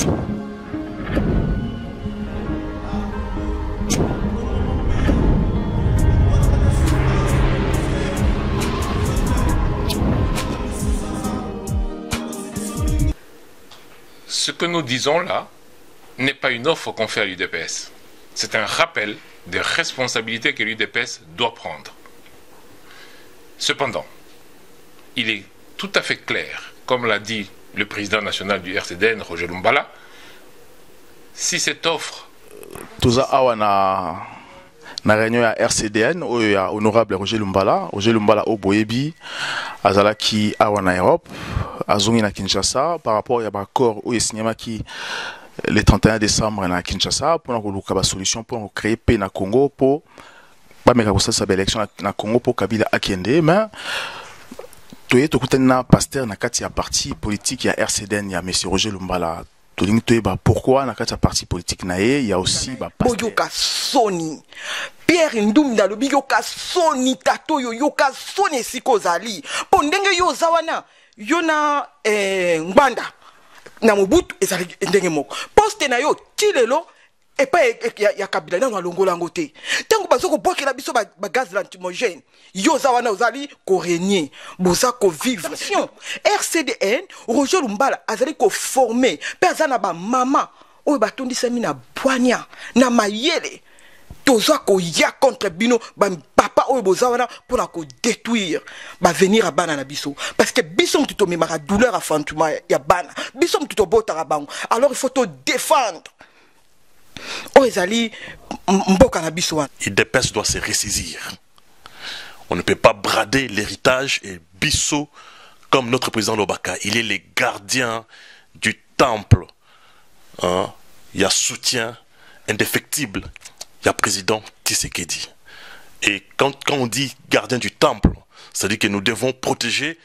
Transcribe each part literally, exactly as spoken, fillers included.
Ce que nous disons là n'est pas une offre qu'on fait à l'U D P S. C'est un rappel des responsabilités que l'U D P S doit prendre. Cependant, il est tout à fait clair, comme l'a dit le président national du R C D N, Roger Lumbala, si cette offre... Toza awana na réunion ya R C D N, oyo ya honorable Roger Lumbala, Roger Lumbala au Boyebi, azalaki awana Europe, azongi na Kinshasa, par rapport à l'accord où il signé le trente et un décembre à Kinshasa, pour avoir une solution pour créer paix na Congo, pour pas mettre ça élection na Congo pour Kabila Akende, mais toye tokutana pasteur na kati ya parti politique ya R C D N ya monsieur Roger Lumbala. Pourquoi na kati ya parti politique na ye, il y a aussi ba pasteur Yoka Sony Pierre Ndumda lobi yoka Sony tato yo yoka Sony sikozali pondenge yo zawana yona eh, Ngbanda na Mobutu ezali ndenge moko poste na yo tilelo et pas ya, ya Kabila na longola ngote tango bazoko bokela biso ba, ba gaz lacrymogène yo zawana ozali ko régner boza ko vivre R C D N Roger Lumbala azali ko former pe azana ba mama oyo batondisa mi na bwanya na mayele toza ko ya contre bino ba papa oyo bozawana pour la ko détruire ba venir à bana na biso parce que biso tuto memara douleur à fantuma ya bana biso tuto bota bango alors il faut te défendre. U D P S doit se ressaisir. On ne peut pas brader l'héritage et Bisso comme notre président Lobaka. Il est le gardien du temple. Hein? Il y a soutien indéfectible. Il y a président Tshisekedi. Et quand, quand on dit gardien du temple, c'est-à-dire que nous devons protéger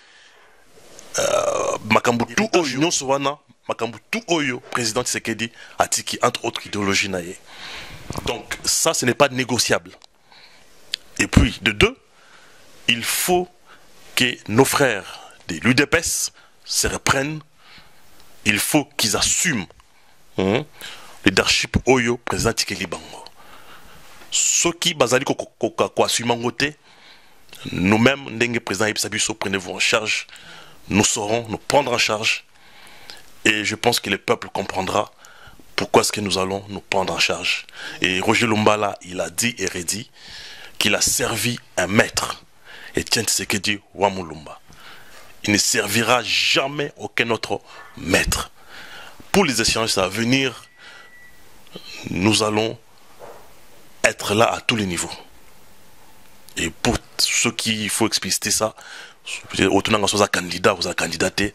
Makambutu Oyo Sowana. Makambutu Oyo, président Tshisekedi, Atiki, entre autres idéologies naïe. Donc, ça, ce n'est pas négociable. Et puis, de deux, il faut que nos frères de l'U D P S se reprennent. Il faut qu'ils assument hein, le leadership Oyo, président Tshisekedi Bango. Ceux qui basali ko assument côté, nous-mêmes, n'engue président Ebisabiso, prenez-vous en charge. Nous saurons nous prendre en charge. Et je pense que le peuple comprendra pourquoi est-ce que nous allons nous prendre en charge. Et Roger Lumbala, il a dit et redit qu'il a servi un maître. Et tiens, c'est ce que dit Wamulumba. Il ne servira jamais aucun autre maître. Pour les échanges à venir, nous allons être là à tous les niveaux. Et pour ceux qui il faut expliciter ça, autant que soit candidat ou candidaté,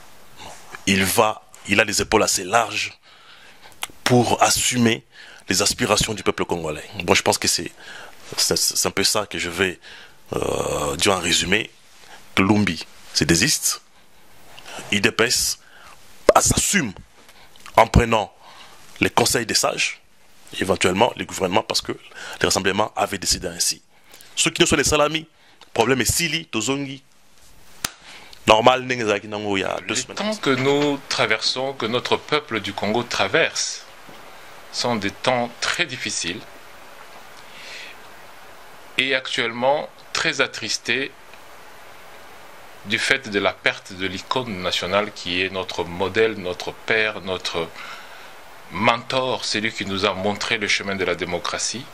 il va, il a les épaules assez larges pour assumer les aspirations du peuple congolais. Bon, je pense que c'est c'est un peu ça que je vais euh, dire en résumé. Lumbi se désiste, I D P S s'assume en prenant les conseils des sages, éventuellement les gouvernements, parce que les rassemblements avaient décidé ainsi. Ceux qui ne sont les salamis, problème est Sili, Tozongi. Normal, il y a deux semaines. Les temps que nous traversons, que notre peuple du Congo traverse, sont des temps très difficiles et actuellement très attristés du fait de la perte de l'icône nationale qui est notre modèle, notre père, notre mentor, celui qui nous a montré le chemin de la démocratie.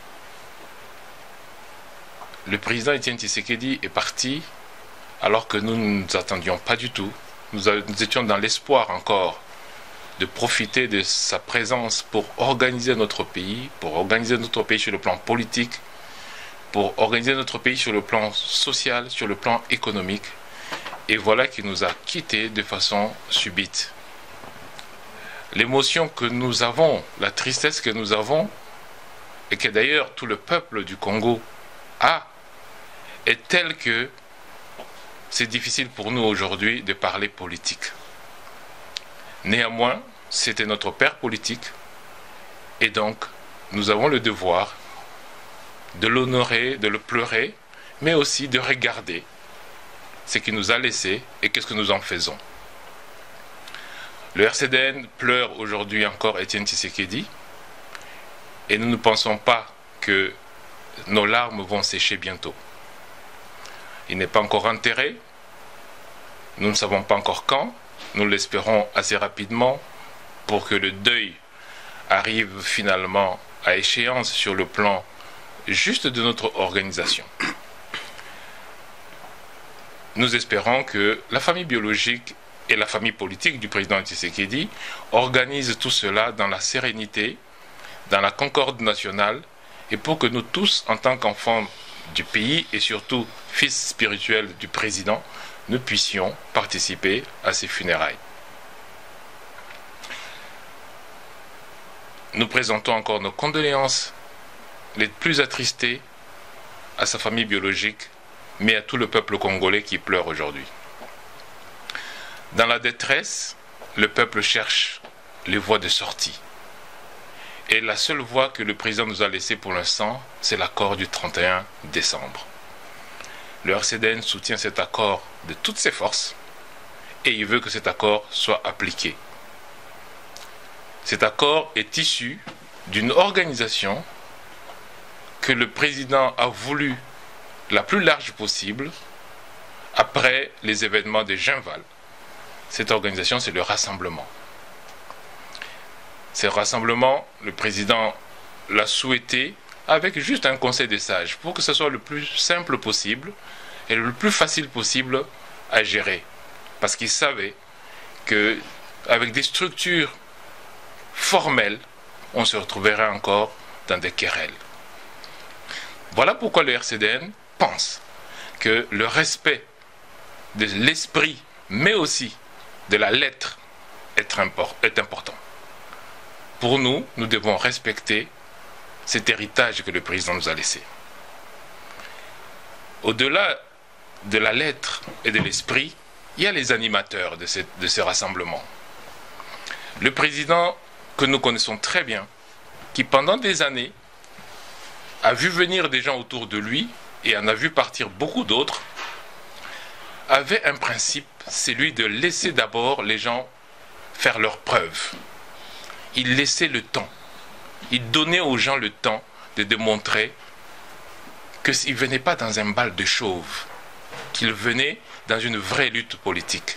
Le président Etienne Tshisekedi est parti alors que nous ne nous attendions pas du tout. Nous, nous étions dans l'espoir encore de profiter de sa présence pour organiser notre pays, pour organiser notre pays sur le plan politique, pour organiser notre pays sur le plan social, sur le plan économique. Et voilà qu'il nous a quittés de façon subite. L'émotion que nous avons, la tristesse que nous avons, et que d'ailleurs tout le peuple du Congo a, est telle que c'est difficile pour nous aujourd'hui de parler politique. Néanmoins, c'était notre père politique, et donc nous avons le devoir de l'honorer, de le pleurer, mais aussi de regarder ce qu'il nous a laissé et qu'est-ce que nous en faisons. Le R C D N pleure aujourd'hui encore Étienne Tshisekedi et nous ne pensons pas que nos larmes vont sécher bientôt. Il n'est pas encore enterré, nous ne savons pas encore quand, nous l'espérons assez rapidement pour que le deuil arrive finalement à échéance sur le plan juste de notre organisation. Nous espérons que la famille biologique et la famille politique du président Tshisekedi organisent tout cela dans la sérénité, dans la concorde nationale, et pour que nous tous, en tant qu'enfants du pays et surtout fils spirituels du président, nous puissions participer à ces funérailles. Nous présentons encore nos condoléances les plus attristées à sa famille biologique, mais à tout le peuple congolais qui pleure aujourd'hui. Dans la détresse, le peuple cherche les voies de sortie. Et la seule voie que le président nous a laissée pour l'instant, c'est l'accord du trente et un décembre. Le R C D N soutient cet accord de toutes ses forces et il veut que cet accord soit appliqué. Cet accord est issu d'une organisation que le président a voulu la plus large possible après les événements de Genval. Cette organisation, c'est le rassemblement. Ce rassemblement, le président l'a souhaité avec juste un conseil des sages pour que ce soit le plus simple possible et le plus facile possible à gérer. Parce qu'il savait qu'avec des structures formelles, on se retrouverait encore dans des querelles. Voilà pourquoi le R C D N pense que le respect de l'esprit, mais aussi de la lettre, est important. Pour nous, nous devons respecter cet héritage que le président nous a laissé. Au-delà de la lettre et de l'esprit, il y a les animateurs de, cette, de ce rassemblement. Le président que nous connaissons très bien, qui pendant des années a vu venir des gens autour de lui et en a vu partir beaucoup d'autres, avait un principe, celui de laisser d'abord les gens faire leurs preuves. Il laissait le temps. Il donnait aux gens le temps de démontrer qu'il ne venait pas dans un bal de chauve, qu'il venait dans une vraie lutte politique.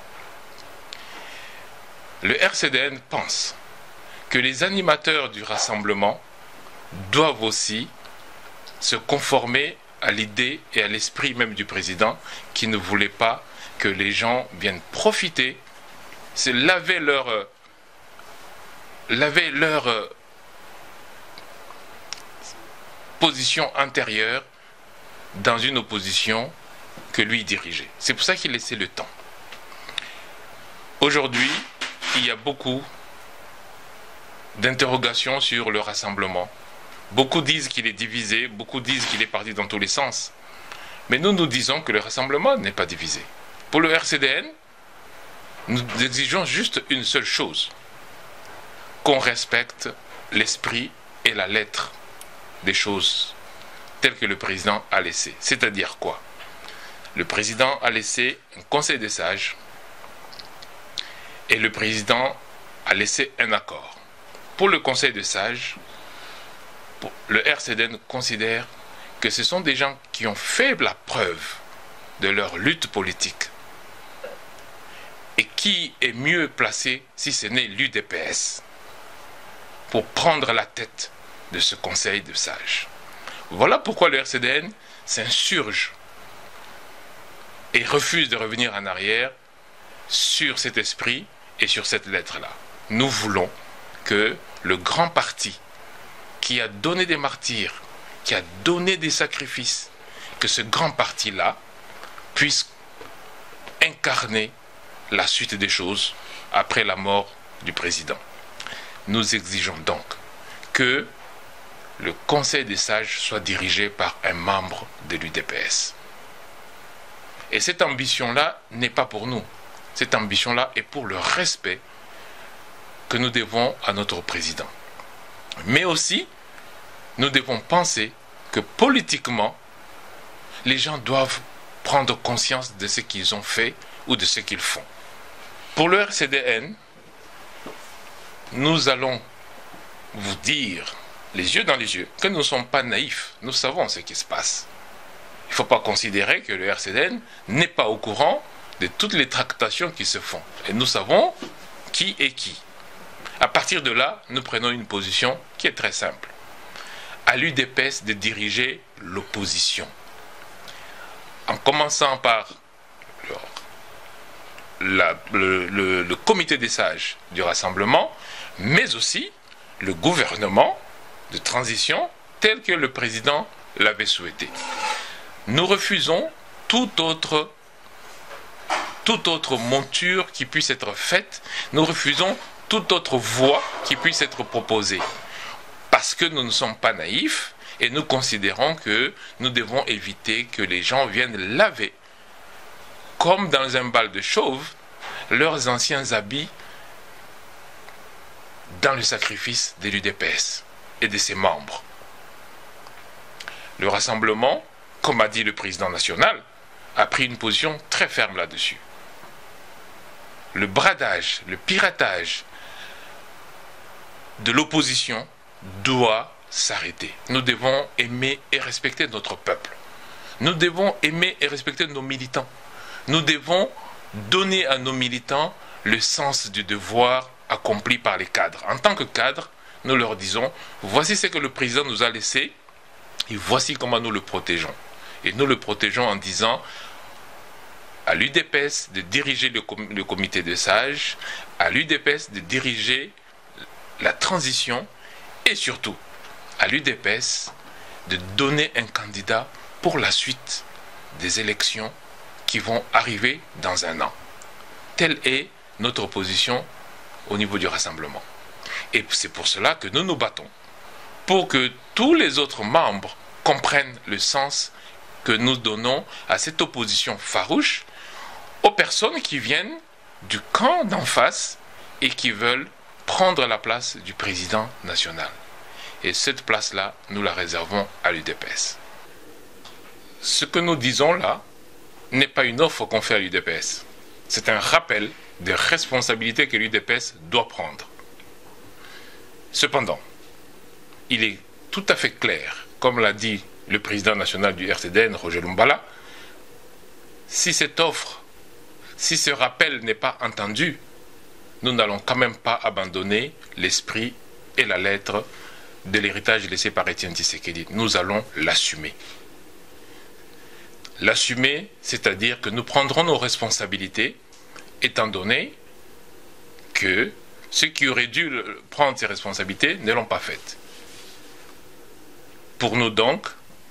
Le R C D N pense que les animateurs du rassemblement doivent aussi se conformer à l'idée et à l'esprit même du président qui ne voulait pas que les gens viennent profiter, se laver leur... laver leur euh, position intérieure dans une opposition que lui dirigeait. C'est pour ça qu'il laissait le temps. Aujourd'hui, il y a beaucoup d'interrogations sur le rassemblement. Beaucoup disent qu'il est divisé, beaucoup disent qu'il est parti dans tous les sens. Mais nous, nous disons que le rassemblement n'est pas divisé. Pour le R C D N, nous exigeons juste une seule chose: qu'on respecte l'esprit et la lettre des choses telles que le président a laissé. C'est-à-dire quoi? Le président a laissé un conseil des sages et le président a laissé un accord. Pour le conseil des sages, le R C D N considère que ce sont des gens qui ont fait la preuve de leur lutte politique. Et qui est mieux placé si ce n'est l'U D P S pour prendre la tête de ce conseil de sages. Voilà pourquoi le R C D N s'insurge et refuse de revenir en arrière sur cet esprit et sur cette lettre-là. Nous voulons que le grand parti qui a donné des martyrs, qui a donné des sacrifices, que ce grand parti-là puisse incarner la suite des choses après la mort du président. Nous exigeons donc que le Conseil des sages soit dirigé par un membre de l'U D P S. Et cette ambition-là n'est pas pour nous. Cette ambition-là est pour le respect que nous devons à notre président. Mais aussi, nous devons penser que politiquement, les gens doivent prendre conscience de ce qu'ils ont fait ou de ce qu'ils font. Pour le R C D N, nous allons vous dire, les yeux dans les yeux, que nous ne sommes pas naïfs. Nous savons ce qui se passe. Il ne faut pas considérer que le R C D N n'est pas au courant de toutes les tractations qui se font. Et nous savons qui est qui. À partir de là, nous prenons une position qui est très simple. À l'U D P S de diriger l'opposition. En commençant par la, le, le, le comité des sages du rassemblement, mais aussi le gouvernement de transition tel que le président l'avait souhaité. Nous refusons toute autre, toute autre monture qui puisse être faite. Nous refusons toute autre voie qui puisse être proposée. Parce que nous ne sommes pas naïfs et nous considérons que nous devons éviter que les gens viennent laver, comme dans un bal de chauve, leurs anciens habits dans le sacrifice de l'U D P S et de ses membres. Le rassemblement, comme a dit le président national, a pris une position très ferme là-dessus. Le bradage, le piratage de l'opposition doit s'arrêter. Nous devons aimer et respecter notre peuple. Nous devons aimer et respecter nos militants. Nous devons donner à nos militants le sens du devoir accompli par les cadres. En tant que cadres, nous leur disons, voici ce que le président nous a laissé et voici comment nous le protégeons. Et nous le protégeons en disant à l'U D P S de diriger le, com le comité de sages, à l'U D P S de diriger la transition et surtout à l'U D P S de donner un candidat pour la suite des élections qui vont arriver dans un an. Telle est notre position au niveau du rassemblement. Et c'est pour cela que nous nous battons, pour que tous les autres membres comprennent le sens que nous donnons à cette opposition farouche aux personnes qui viennent du camp d'en face et qui veulent prendre la place du président national. Et cette place-là, nous la réservons à l'U D P S. Ce que nous disons là n'est pas une offre qu'on fait à l'U D P S. C'est un rappel des responsabilités que l'U D P S doit prendre. Cependant, il est tout à fait clair, comme l'a dit le président national du R C D N, Roger Lumbala, si cette offre, si ce rappel n'est pas entendu, nous n'allons quand même pas abandonner l'esprit et la lettre de l'héritage laissé par Étienne Tshisekedi. Nous allons l'assumer. L'assumer, c'est-à-dire que nous prendrons nos responsabilités, étant donné que ceux qui auraient dû prendre ces responsabilités ne l'ont pas faites. Pour nous donc,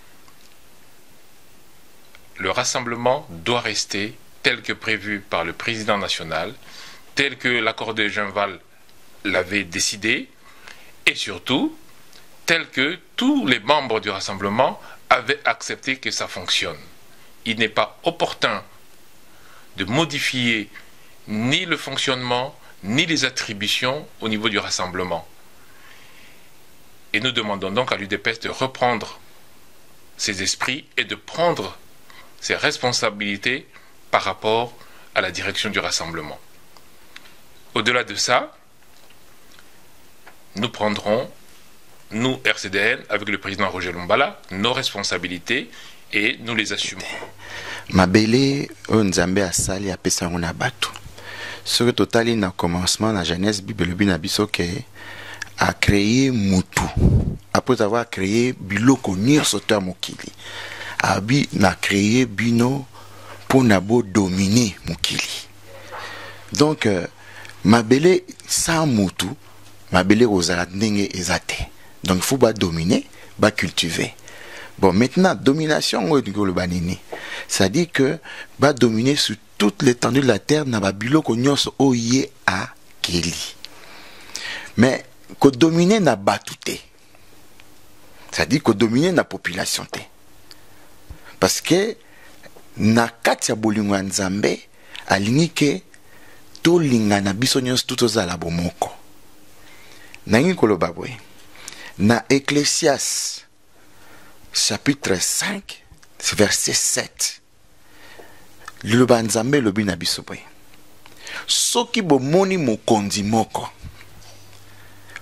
le rassemblement doit rester tel que prévu par le président national, tel que l'accord de Genval l'avait décidé, et surtout, tel que tous les membres du rassemblement avaient accepté que ça fonctionne. Il n'est pas opportun de modifier ni le fonctionnement, ni les attributions au niveau du rassemblement. Et nous demandons donc à l'U D P S de reprendre ses esprits et de prendre ses responsabilités par rapport à la direction du rassemblement. Au-delà de ça, nous prendrons, nous, R C D N, avec le président Roger Lumbala, nos responsabilités et nous les assumons. Mabele, Nzambe asali apesa ngona batu. Ce que totali na commencement na jeunesse bibelobi na biso ke a créé mutu. Après avoir créé biloko nyonso to mokili. Abi na créé bino pour nabo dominer mokili. Donc euh, Mabele sans mutu, Mabele ozala ndenge ezate. Donc il faut ba dominer, ba cultiver. Bon, maintenant, domination, ça dit que va dominer sur toute l'étendue de la terre, n'a pas bilo konyos oye à Keli. Mais, que dominer n'a pas tout. Ça dit que dominer n'a population. Parce que, na katia bolingo nzambe, alingi ke, to linga na biso nyos tout aux alabomoko. Nangi kolobabwe. Na Ecclésias, chapitre cinq, verset sept. Le banzambe lobi na biso boye. Soki bomoni mokonzi moko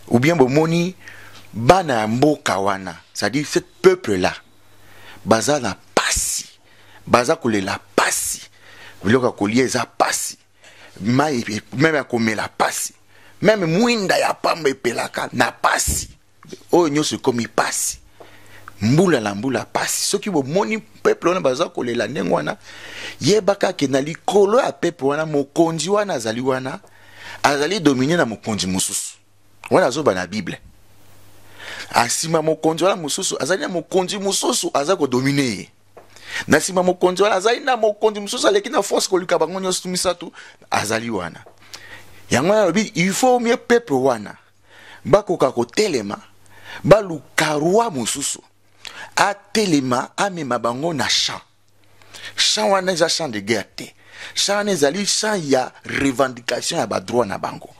ou bien bomoni bana mboka wana, c'est-à-dire ce peuple là baza na pasi, baza kolela pasi, biloko kolia eza pasi, mai même akomela pasi, même mwinda ya pamba epelaka na pasi, oyo nyonso komi pasi, mbula la mbula pasi. Soki bomoni peuple wana baza kolela ndenge wana, yebaka ke na likolo ya peuple wana mokonzi wana azali wana azali dominer na mokonzi mususu wana azoba na Bible. Asima mokonzi wana mususu azali na mokonzi mususu aza ko dominer. Na sima mokonzi wana azali na mokonzi mususu aleki na force kolika bango nyonso tumisatu azali wana. Yango na lobi il faut mieux peuple wana bakoka ko telema baluka roi mususu a telema amema bango na champ. Champ wana eza champ de guerre te. Champ wana ezali champ ya revendication ya ba droit na bango.